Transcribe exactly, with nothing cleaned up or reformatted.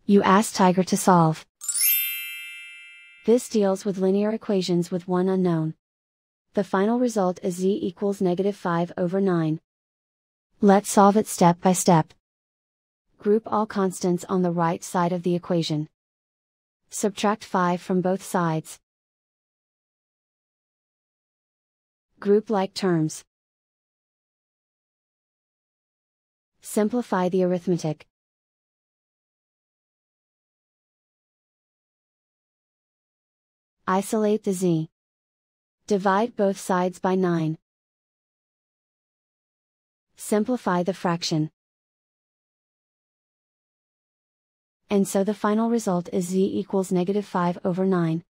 You ask Tiger to solve. This deals with linear equations with one unknown. The final result is z equals negative five over nine. Let's solve it step by step. Group all constants on the right side of the equation. Subtract five from both sides. Group like terms. Simplify the arithmetic. Isolate the z. Divide both sides by nine. Simplify the fraction. And so the final result is z equals negative five over nine.